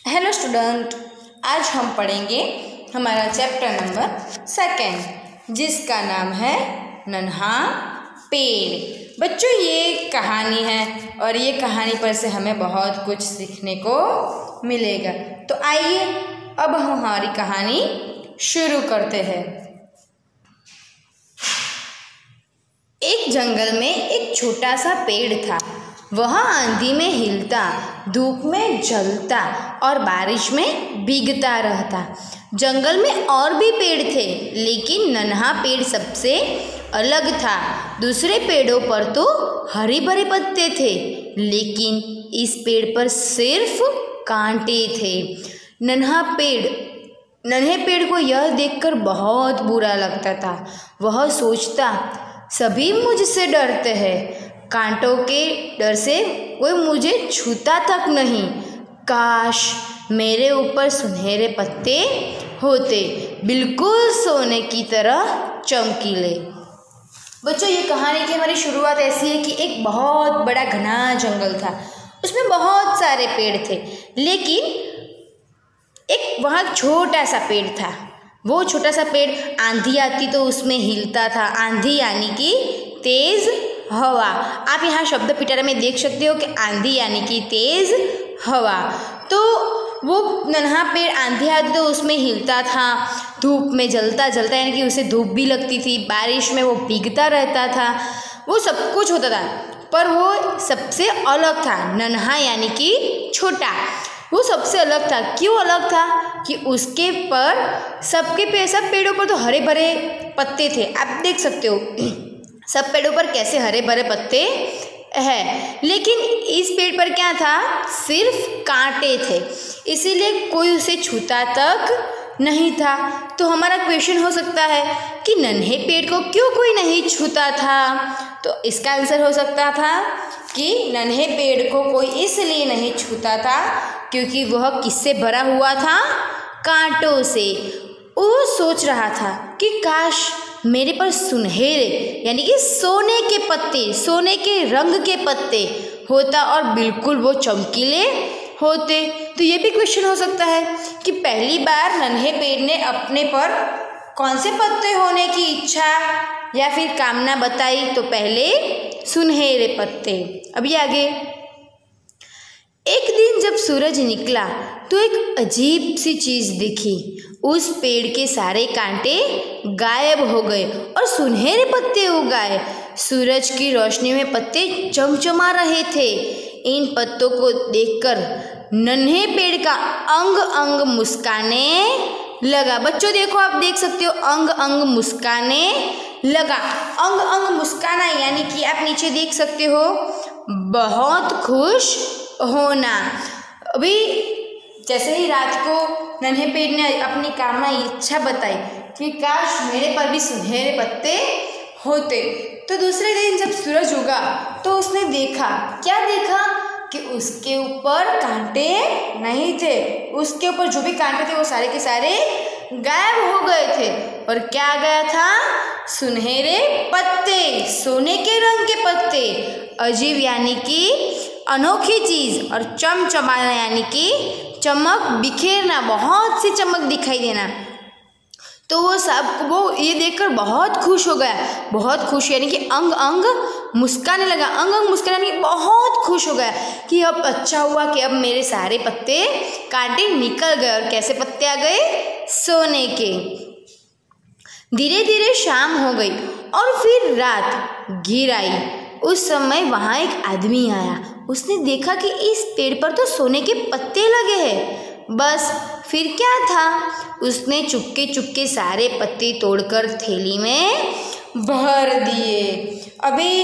Hello student, आज हम पढ़ेंगे हमारा चैप्टर नंबर 2 जिसका नाम है नन्हा पेड़। बच्चों, ये कहानी है और ये कहानी पर से हमें बहुत कुछ सीखने को मिलेगा। तो आइए अब हम हमारी कहानी शुरू करते हैं। एक जंगल में एक छोटा सा पेड़ था। वह आंधी में हिलता, धूप में जलता और बारिश में भीगता रहता। जंगल में और भी पेड़ थे, लेकिन नन्हा पेड़ सबसे अलग था। दूसरे पेड़ों पर तो हरे भरे पत्ते थे, लेकिन इस पेड़ पर सिर्फ कांटे थे। नन्हे पेड़ को यह देखकर बहुत बुरा लगता था। वह सोचता, सभी मुझसे डरते हैं, कांटों के डर से कोई मुझे छूता तक नहीं। काश मेरे ऊपर सुनहरे पत्ते होते, बिल्कुल सोने की तरह चमकीले। बच्चों, ये कहानी की हमारी शुरुआत ऐसी है कि एक बहुत बड़ा घना जंगल था। उसमें बहुत सारे पेड़ थे, लेकिन एक वहाँ छोटा सा पेड़ था। वो छोटा सा पेड़ आंधी आती तो उसमें हिलता था। आंधी यानी कि तेज हवा। आप यहाँ शब्द पिटारा में देख सकते हो कि आंधी यानी कि तेज हवा। तो वो नन्हा पेड़ आंधी आती तो उसमें हिलता था, धूप में जलता यानी कि उसे धूप भी लगती थी, बारिश में वो भीगता रहता था, वो सब कुछ होता था। पर वो सबसे अलग था। नन्हा यानी कि छोटा, वो सबसे अलग था। क्यों अलग था? कि उसके पर सब पेड़ों पर तो हरे भरे पत्ते थे। आप देख सकते हो सब पेड़ों पर कैसे हरे भरे पत्ते हैं, लेकिन इस पेड़ पर क्या था? सिर्फ कांटे थे, इसीलिए कोई उसे छूता तक नहीं था। तो हमारा क्वेश्चन हो सकता है कि नन्हे पेड़ को क्यों कोई नहीं छूता था? तो इसका आंसर हो सकता था कि नन्हे पेड़ को कोई इसलिए नहीं छूता था क्योंकि वह किससे भरा हुआ था? कांटों से। वो सोच रहा था कि काश मेरे पर सुनहरे यानी कि सोने के पत्ते, सोने के रंग के पत्ते होता और बिल्कुल वो चमकीले होते। तो ये भी क्वेश्चन हो सकता है कि पहली बार नन्हे पेड़ ने अपने पर कौन से पत्ते होने की इच्छा या फिर कामना बताई? तो पहले सुनहरे पत्ते। अभी आगे, एक दिन जब सूरज निकला तो एक अजीब सी चीज दिखी। उस पेड़ के सारे कांटे गायब हो गए और सुनहरे पत्ते उग आए। सूरज की रोशनी में पत्ते चमचमा रहे थे। इन पत्तों को देखकर नन्हे पेड़ का अंग अंग मुस्काने लगा। बच्चों देखो, आप देख सकते हो अंग अंग मुस्काने लगा। अंग अंग मुस्काना यानी कि आप नीचे देख सकते हो बहुत खुश होना। अभी जैसे ही रात को नन्हे पेड़ ने अपनी कामना इच्छा बताई कि काश मेरे पर भी सुनहरे पत्ते होते, तो दूसरे दिन जब सूरज उगा तो उसने देखा, क्या देखा? कि उसके ऊपर कांटे नहीं थे। उसके ऊपर जो भी कांटे थे वो सारे के सारे गायब हो गए थे। और क्या गया था? सुनहरे पत्ते, सोने के रंग के पत्ते। अजीब यानी कि अनोखी चीज, और चमचमाना यानी कि चमक, बिखेरना, बहुत सी चमक दिखाई देना। तो वो ये देखकर बहुत खुश हो गया। बहुत खुश यानी कि अंग अंग मुस्काने लगा। अंग अंग मुस्काने यानी बहुत खुश हो गया कि अब अच्छा हुआ कि अब मेरे सारे पत्ते कांटे निकल गए। और कैसे पत्ते आ गए? सोने के। धीरे धीरे शाम हो गई और फिर रात घिर आई। उस समय वहाँ एक आदमी आया। उसने देखा कि इस पेड़ पर तो सोने के पत्ते लगे हैं। बस फिर क्या था? उसने चुपके चुपके सारे पत्ते तोड़कर थैली में भर दिए। अभी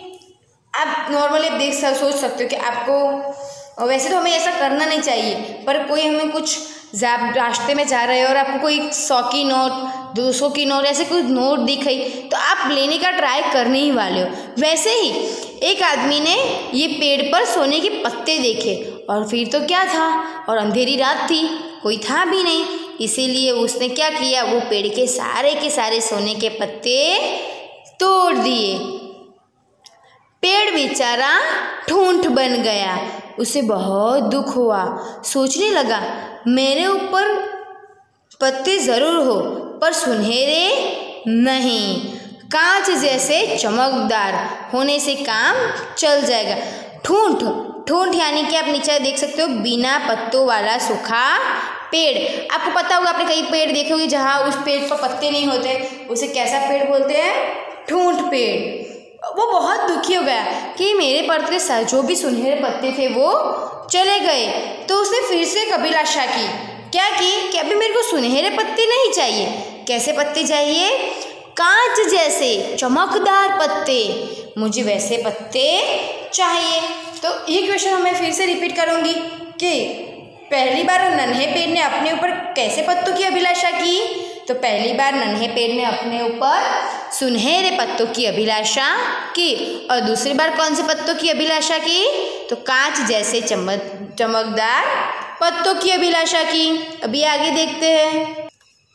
आप नॉर्मली सोच सकते हो कि आपको, वैसे तो हमें ऐसा करना नहीं चाहिए, पर कोई हमें कुछ रास्ते में जा रहे हो और आपको कोई 100 की नोट, 200 की नोट, ऐसे कोई नोट दिखाई तो आप लेने का ट्राई करने ही वाले हो। वैसे ही एक आदमी ने ये पेड़ पर सोने के पत्ते देखे और फिर तो क्या था, और अंधेरी रात थी, कोई था भी नहीं। इसीलिए उसने क्या किया? वो पेड़ के सारे सोने के पत्ते तोड़ दिए। पेड़ बेचारा ठूंठ बन गया। उसे बहुत दुख हुआ। सोचने लगा, मेरे ऊपर पत्ते ज़रूर हो पर सुनहरे नहीं, कांच जैसे चमकदार होने से काम चल जाएगा। ठूंठ, ठूंठ यानी कि आप नीचे देख सकते हो बिना पत्तों वाला सूखा पेड़। आपको पता होगा, आपने कई पेड़ देखे होंगे जहाँ उस पेड़ पर पत्ते नहीं होते, उसे कैसा पेड़ बोलते हैं? ठूंठ पेड़। वो बहुत दुखी हो गया कि मेरे पत्ते जो भी सुनहरे पत्ते थे वो चले गए। तो उसने फिर से अभिलाषा की। क्या की कि अभी मेरे को सुनहरे पत्ते नहीं चाहिए। कैसे पत्ते चाहिए? कांच जैसे चमकदार पत्ते, मुझे वैसे पत्ते चाहिए। तो ये क्वेश्चन मैं फिर से रिपीट करूँगी कि पहली बार नन्हे पेड़ ने अपने ऊपर कैसे पत्तों की अभिलाषा की? तो पहली बार नन्हे पेड़ ने अपने ऊपर सुनहरे पत्तों की अभिलाषा की। और दूसरी बार कौन से पत्तों की अभिलाषा की? तो कांच जैसे चमकदार पत्तों की अभिलाषा की। अभी आगे देखते हैं।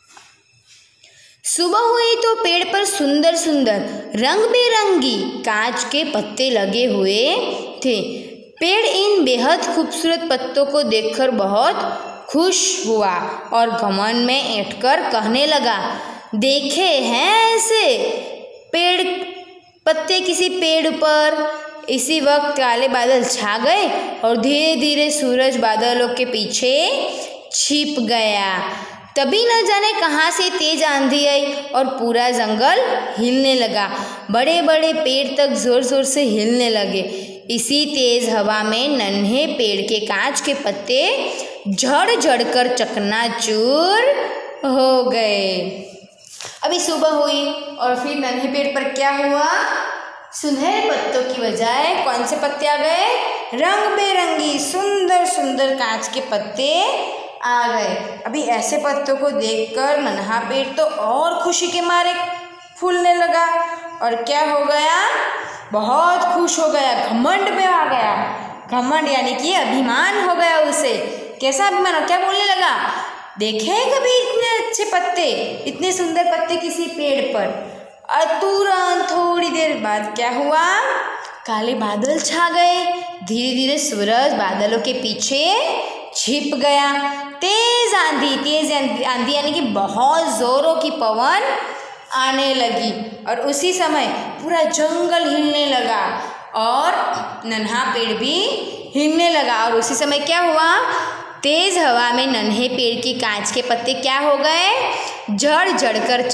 सुबह हुई तो पेड़ पर सुंदर सुंदर रंग बेरंगी कांच के पत्ते लगे हुए थे। पेड़ इन बेहद खूबसूरत पत्तों को देखकर बहुत खुश हुआ और घमंड में ऐंठकर कहने लगा, देखे हैं ऐसे पेड़ पत्ते किसी पेड़ पर? इसी वक्त काले बादल छा गए और धीरे धीरे सूरज बादलों के पीछे छिप गया। तभी न जाने कहाँ से तेज आंधी आई और पूरा जंगल हिलने लगा। बड़े बड़े पेड़ तक जोर जोर से हिलने लगे। इसी तेज हवा में नन्हे पेड़ के कांच के पत्ते झड़ झड़ कर चकनाचूर हो गए। अभी सुबह हुई और फिर नन्हे पेड़ पर क्या हुआ? सुनहरे पत्तों की बजाय कौन से पत्ते आ गए? रंग बेरंगी सुंदर सुंदर कांच के पत्ते आ गए। अभी ऐसे पत्तों को देखकर नन्हा पेड़ तो और खुशी के मारे फूलने लगा और क्या हो गया? बहुत खुश हो गया, घमंड में आ गया। घमंड यानी कि अभिमान हो गया उसे। कैसा अभिमान? और क्या बोलने लगा? देखे कभी इतने अच्छे पत्ते, इतने सुंदर पत्ते किसी पेड़ पर? और तुरंत थोड़ी देर बाद क्या हुआ? काले बादल छा गए। धीरे धीरे सूरज बादलों के पीछे छिप गया। तेज आंधी यानी कि बहुत जोरों की पवन आने लगी और उसी समय पूरा जंगल हिलने लगा और नन्हा पेड़ भी हिलने लगा। और उसी समय क्या हुआ? तेज हवा में नन्हे पेड़ की कांच के पत्ते क्या हो गए? झड़ झड़ कर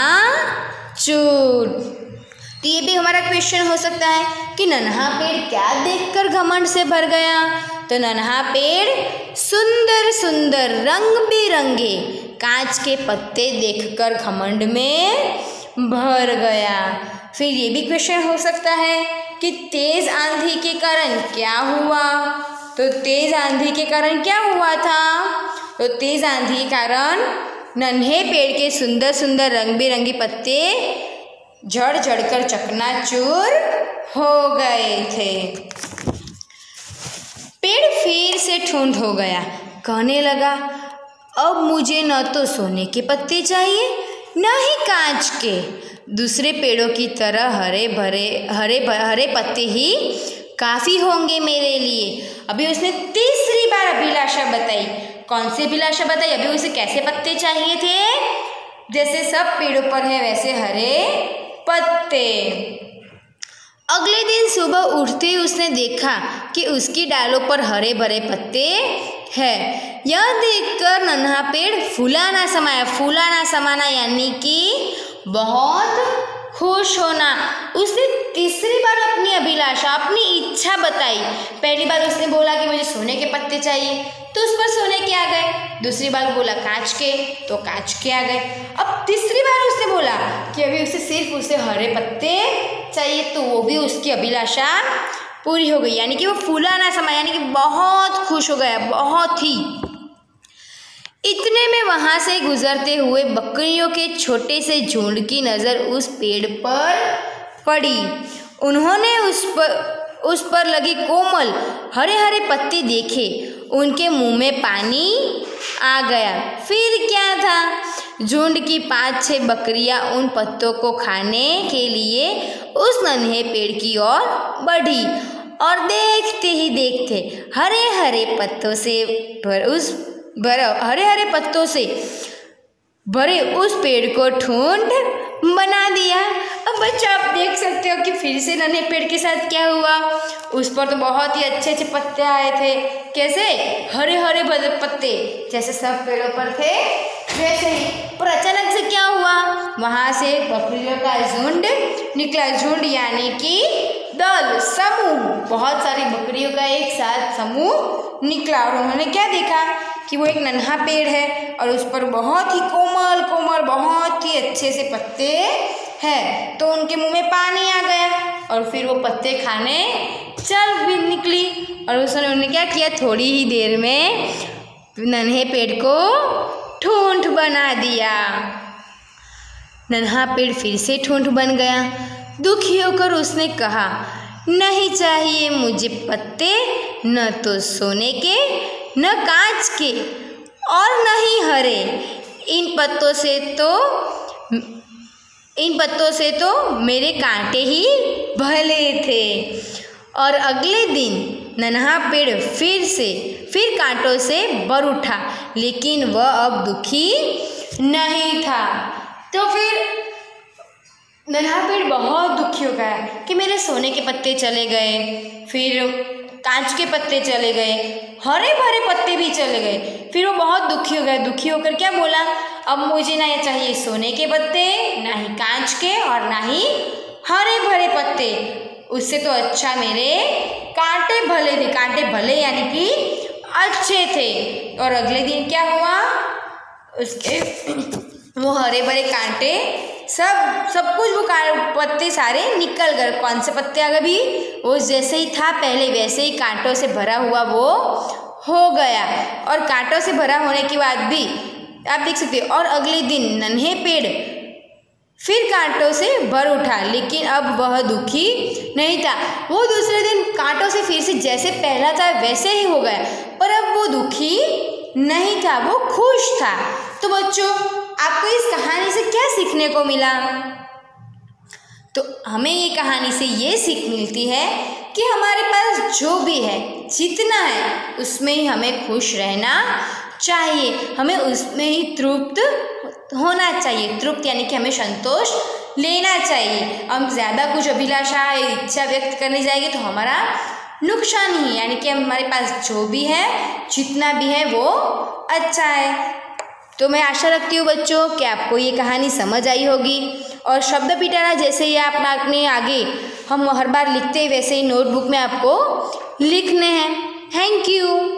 चकनाचूर। तो ये भी हमारा क्वेश्चन हो सकता है कि नन्हा पेड़ क्या देखकर घमंड से भर गया? तो नन्हा पेड़ सुंदर सुंदर रंग बिरंगे कांच के पत्ते देखकर घमंड में भर गया। फिर ये भी क्वेश्चन हो सकता है कि तेज आंधी के कारण क्या हुआ? तो तेज आंधी के कारण क्या हुआ था? तो तेज आंधी के कारण नन्हे पेड़ के सुंदर सुंदर रंग बिरंगे पत्ते झड़ झड़ कर चकनाचूर हो गए थे। पेड़ फिर से ठंड हो गया। कहने लगा, अब मुझे न तो सोने के पत्ते चाहिए न ही कांच के। दूसरे पेड़ों की तरह हरे पत्ते ही काफ़ी होंगे मेरे लिए। अभी उसने तीसरी बार अभिलाषा बताई। कौन सी अभिलाषा बताई? अभी उसे कैसे पत्ते चाहिए थे? जैसे सब पेड़ों पर है वैसे हरे पत्ते। अगले दिन सुबह उठते ही उसने देखा कि उसकी डालों पर हरे भरे पत्ते हैं। यह देखकर नन्हा पेड़ फूला ना समाना यानी कि बहुत खुश होना। उसने तीसरी बार अपनी अभिलाषा, अपनी इच्छा बताई। पहली बार उसने बोला कि मुझे सोने के पत्ते चाहिए, तो उस पर सोने के आ गए। दूसरी बार बोला कांच के, तो कांच के आ गए। अब तीसरी बार उसने बोला कि अभी उसे हरे पत्ते चाहिए, तो वो भी उसकी अभिलाषा पूरी हो गई। यानी कि वो फूला ना समा, यानी कि बहुत खुश हो गया, बहुत ही। इतने में वहाँ से गुजरते हुए बकरियों के छोटे से झुंड की नज़र उस पेड़ पर पड़ी। उन्होंने उस पर लगे कोमल हरे हरे पत्ते देखे। उनके मुंह में पानी आ गया। फिर क्या था? झुंड की 5-6 बकरियां उन पत्तों को खाने के लिए उस नन्हे पेड़ की ओर बढ़ी और देखते ही देखते हरे हरे पत्तों से भरे उस पेड़ को ठूंठ बना दिया। अब बच्चों आप देख सकते हो कि फिर से नन्हे पेड़ के साथ क्या हुआ। उस पर तो बहुत ही अच्छे अच्छे पत्ते आए थे। कैसे? हरे हरे पत्ते, जैसे सब पेड़ों पर थे वैसे ही। पर अचानक से क्या हुआ, वहां से बकरियों का झुंड निकला। झुंड यानी कि दल, समूह, बहुत सारी बकरियों का एक साथ समूह निकला। और उन्होंने क्या देखा कि वो एक नन्हा पेड़ है और उस पर बहुत ही कोमल कोमल बहुत ही अच्छे से पत्ते हैं। तो उनके मुंह में पानी आ गया और फिर वो पत्ते खाने चल भी निकली। और उन्होंने क्या किया, थोड़ी ही देर में नन्हे पेड़ को ठूंठ बना दिया। नन्हा पेड़ फिर से ठूंठ बन गया। दुखी होकर उसने कहा, नहीं चाहिए मुझे पत्ते, न तो सोने के न कांच के और न ही हरे। इन पत्तों से तो मेरे कांटे ही भले थे। और अगले दिन नन्हा पेड़ फिर कांटों से भर उठा, लेकिन वह अब दुखी नहीं था। तो फिर नन्हा पेड़ बहुत दुखी हो गया कि मेरे सोने के पत्ते चले गए, फिर कांच के पत्ते चले गए, हरे भरे पत्ते भी चले गए। फिर वो बहुत दुखी हो गया। दुखी होकर क्या बोला, अब मुझे ना चाहिए सोने के पत्ते, ना ही कांच के और ना ही हरे भरे पत्ते। उससे तो अच्छा मेरे कांटे भले थे। कांटे भले यानी कि अच्छे थे। और अगले दिन क्या हुआ, उसके वो हरे भरे कांटे सब कुछ वो पत्ते सारे निकल गए। कौन से पत्ते आ गए भी, वो जैसे ही था पहले वैसे ही कांटों से भरा हुआ वो हो गया। और कांटों से भरा होने के बाद भी आप देख सकते हो। और अगले दिन नन्हे पेड़ फिर कांटों से भर उठा, लेकिन अब वह दुखी नहीं था। वो दूसरे दिन कांटों से फिर से जैसे पहला था वैसे ही हो गया, पर अब वो दुखी नहीं था, वो खुश था। तो बच्चों आपको इस कहानी से क्या सीखने को मिला? तो हमें ये कहानी से ये सीख मिलती है कि हमारे पास जो भी है, जितना है, उसमें ही हमें खुश रहना चाहिए। हमें उसमें ही तृप्त होना चाहिए। तृप्त यानी कि हमें संतोष लेना चाहिए। हम ज़्यादा कुछ अभिलाषा इच्छा व्यक्त करने जाएंगे तो हमारा नुकसान ही, यानी कि हमारे पास जो भी है, जितना भी है, वो अच्छा है। तो मैं आशा रखती हूँ बच्चों कि आपको ये कहानी समझ आई होगी। और शब्द पिटारा जैसे ही आप अपने आगे हम हर बार लिखते हैं वैसे ही नोटबुक में आपको लिखने हैं। Thank you.